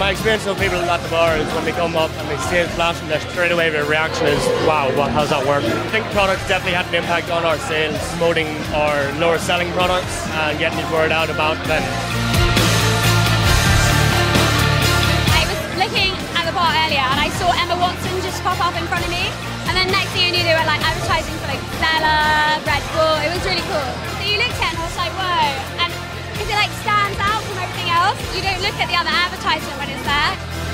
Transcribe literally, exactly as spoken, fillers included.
my experience with people at the bar is when they come up and they see it flashing, their straight away their reaction is, wow, what, how's that work? I think products definitely had an impact on our sales, promoting our lower selling products and getting the word out about them. I was looking at the bar earlier and I saw Emma Watson just pop up in front of me, and then next thing I knew they were like advertising for like Stella, Red Bull. It was really cool. So you looked at it and I was like, whoa. And because it like stands out from everything else, you don't look at the other advertisement when it's there.